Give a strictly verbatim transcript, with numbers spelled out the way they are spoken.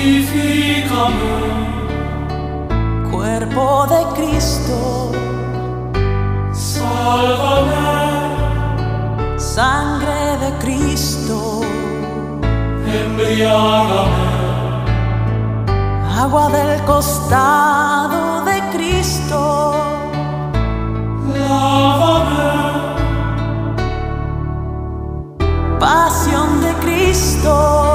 Santifícame, cuerpo de Cristo, sálvame, sangre de Cristo, embriágame, agua del costado de Cristo, lávame, pasión de Cristo.